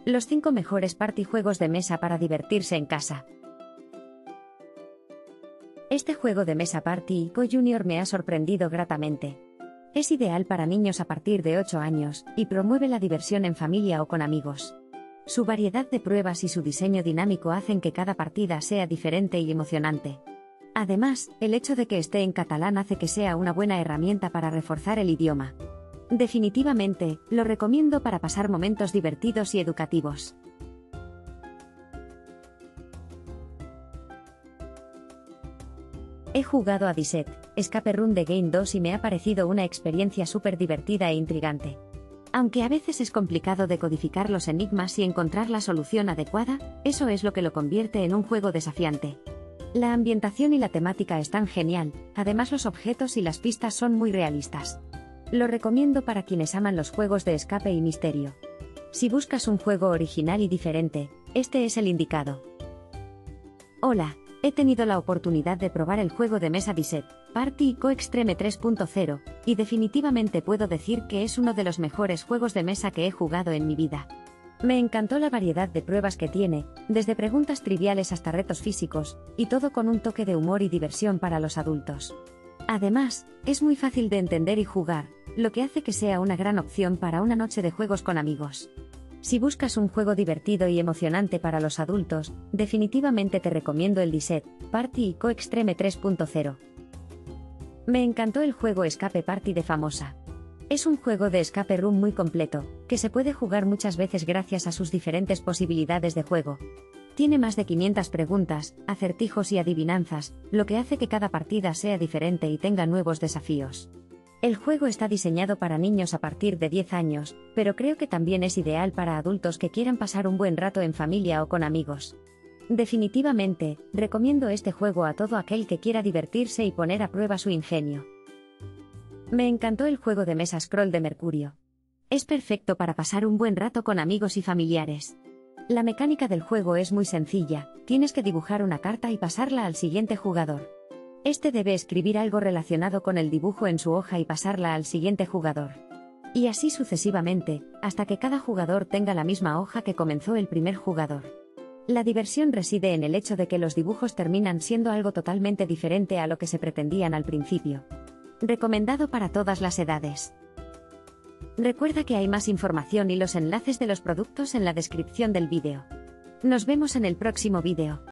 Los 5 mejores party juegos de mesa para divertirse en casa. Este juego de mesa Party Ico Junior me ha sorprendido gratamente. Es ideal para niños a partir de 8 años, y promueve la diversión en familia o con amigos. Su variedad de pruebas y su diseño dinámico hacen que cada partida sea diferente y emocionante. Además, el hecho de que esté en catalán hace que sea una buena herramienta para reforzar el idioma. Definitivamente, lo recomiendo para pasar momentos divertidos y educativos. He jugado a Disset, Escape Room de Game 2 y me ha parecido una experiencia súper divertida e intrigante. Aunque a veces es complicado decodificar los enigmas y encontrar la solución adecuada, eso es lo que lo convierte en un juego desafiante. La ambientación y la temática están genial, además los objetos y las pistas son muy realistas. Lo recomiendo para quienes aman los juegos de escape y misterio. Si buscas un juego original y diferente, este es el indicado. Hola, he tenido la oportunidad de probar el juego de mesa Disset, Party Ico Extreme 3.0, y definitivamente puedo decir que es uno de los mejores juegos de mesa que he jugado en mi vida. Me encantó la variedad de pruebas que tiene, desde preguntas triviales hasta retos físicos, y todo con un toque de humor y diversión para los adultos. Además, es muy fácil de entender y jugar, lo que hace que sea una gran opción para una noche de juegos con amigos. Si buscas un juego divertido y emocionante para los adultos, definitivamente te recomiendo el Disset, Party Ico Extreme 3.0. Me encantó el juego Escape Party de Famosa. Es un juego de escape room muy completo, que se puede jugar muchas veces gracias a sus diferentes posibilidades de juego. Tiene más de 500 preguntas, acertijos y adivinanzas, lo que hace que cada partida sea diferente y tenga nuevos desafíos. El juego está diseñado para niños a partir de 10 años, pero creo que también es ideal para adultos que quieran pasar un buen rato en familia o con amigos. Definitivamente, recomiendo este juego a todo aquel que quiera divertirse y poner a prueba su ingenio. Me encantó el juego de mesa Scroll de Mercurio. Es perfecto para pasar un buen rato con amigos y familiares. La mecánica del juego es muy sencilla, tienes que dibujar una carta y pasarla al siguiente jugador. Este debe escribir algo relacionado con el dibujo en su hoja y pasarla al siguiente jugador. Y así sucesivamente, hasta que cada jugador tenga la misma hoja que comenzó el primer jugador. La diversión reside en el hecho de que los dibujos terminan siendo algo totalmente diferente a lo que se pretendían al principio. Recomendado para todas las edades. Recuerda que hay más información y los enlaces de los productos en la descripción del vídeo. Nos vemos en el próximo vídeo.